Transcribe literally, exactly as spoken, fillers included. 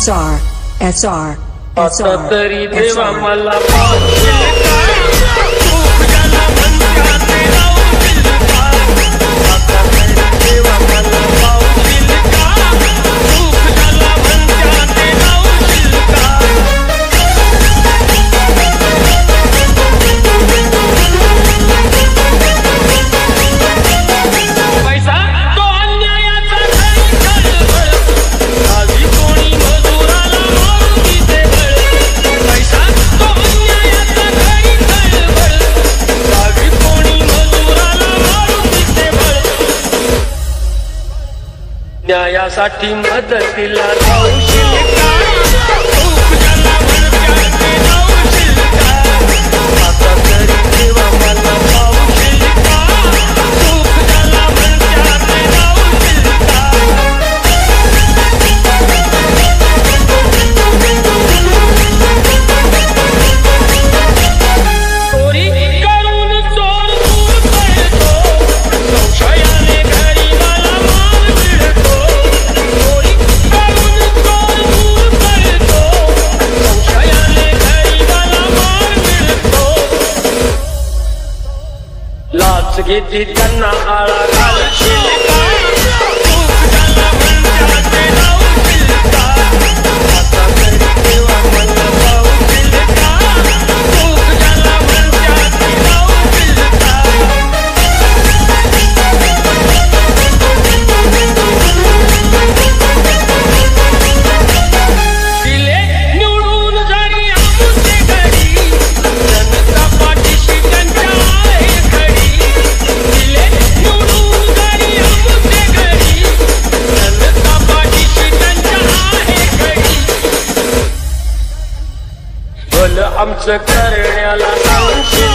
R S R S R तरी S देवा R मला पावशील का खूप ज्याला म्हणतात राहशील का आता तरी देवा मला पावशील का खूप ज्याला म्हणतात राहशील का पैसा तो अन्यायाचा नाही खळबळ गावी कोणी मजुराला मारून देते बळ पैसा तो अन्यायाचा नाही खळबळ गावी कोणी मजुराला मारून देते बळ न्यायासाठी मदतीला धावशील का खूप ज्याला म्हणतात धावशील का आता तरी देवा मला पावशील का खूप ज्याला म्हणतात धावशील का चोरी करून चोर दूर पळतो संशयाने गरीबाला मार मिळतो चोरी करून चोर दूर पळतो संशयाने गरीबाला मार मिळतो लाच घेतली त्यांना आळा घालशील का खूप ज्याला म्हणतात धावशील का आता तरी देवा मला पावशील का खूप ज्याला म्हणतात धावशील का दिले निवडून जरी आमचे घरी जनता पाठीशी त्यांच्या आहे खरी दिले निवडून जरी आमचे घरी जनता पाठीशी त्यांच्या आहे खरी भलं आमचं करण्याला सांगशील